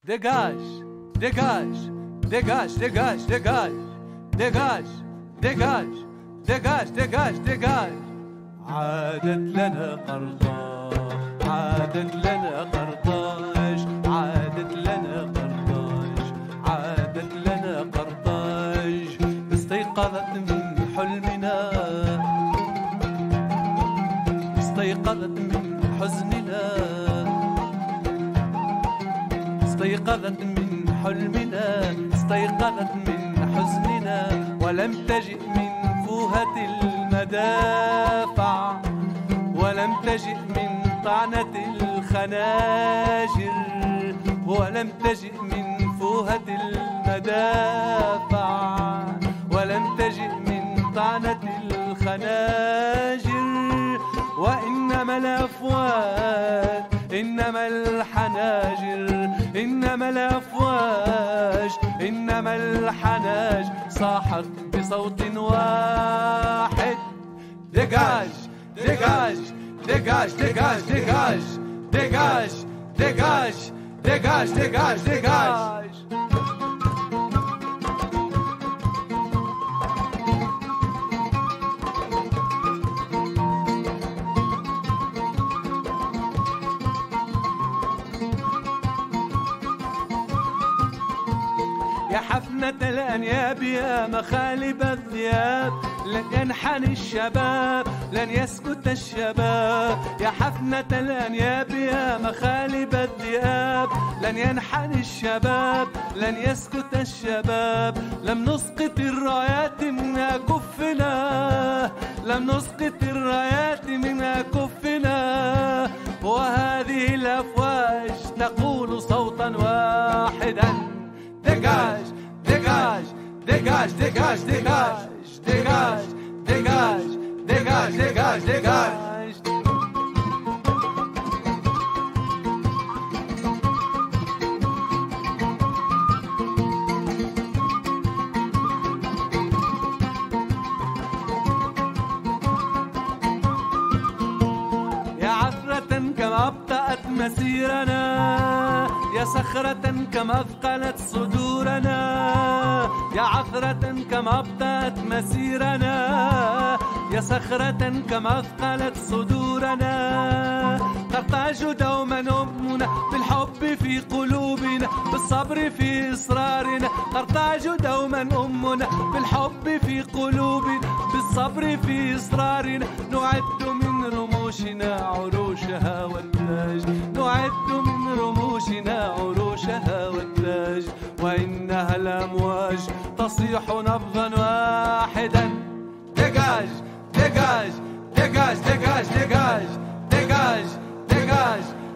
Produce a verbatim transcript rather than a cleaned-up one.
dégage, dégage, dégage, dégage, dégage, dégage, dégage, dégage, dégage, dégage. عادت لنا قرطاج، عادت لنا قرطاج، عادت لنا قرطاج، عادت لنا قرطاج. استيقظت من حلمنا، استيقظت من حزننا، استيقظت من حلمنا، استيقظت من حزننا. ولم تجئ من فوهة المدافع، ولم تجئ من طعنة الخناجر، ولم تجئ من فوهة المدافع، ولم تجئ من طعنة الخناجر. وإنما الأفواج، إنما الحناجر، إنما الأفواج، إنما الحناج صاحت بصوت واحد. ديجاج ديجاج ديجاج ديجاج ديجاج ديجاج ديجاج ديجاج ديجاج ديجاج. يا حفنة الأنياب يا مخالب الذئاب، لن ينحني الشباب، لن يسكت الشباب. يا حفنة الأنياب يا مخالب الذئاب، لن ينحني الشباب، لن يسكت الشباب. لم نسقط الرايات من أكفنا، لم نسقط الرايات من أكفنا. وهذه الأفواج تقول صوتا واحدا. Dégage, dégage, dégage, dégage, dégage, dégage, dégage, dégage, dégage, dégage. يا عثرة كما أبطأت مسيرنا، يا صخرة كما أثقلت صدورنا. يا عثرة كما أبطأت مسيرنا، يا صخرة كما أثقلت صدورنا. قرطاج دوما أمنا، بالحب في قلوبنا، بالصبر في إصرارنا. قرطاج دوما أمنا، بالحب في قلوبنا، بالصبر في إصرارنا. نعد من رموشنا عروشها والتاج، نعد من رموشنا عروشها والتاج. وإنها الأمواج تصيح نبضا واحدا. ديجاج ديجاج ديجاج ديجاج ديجاج ديجاج ديجاج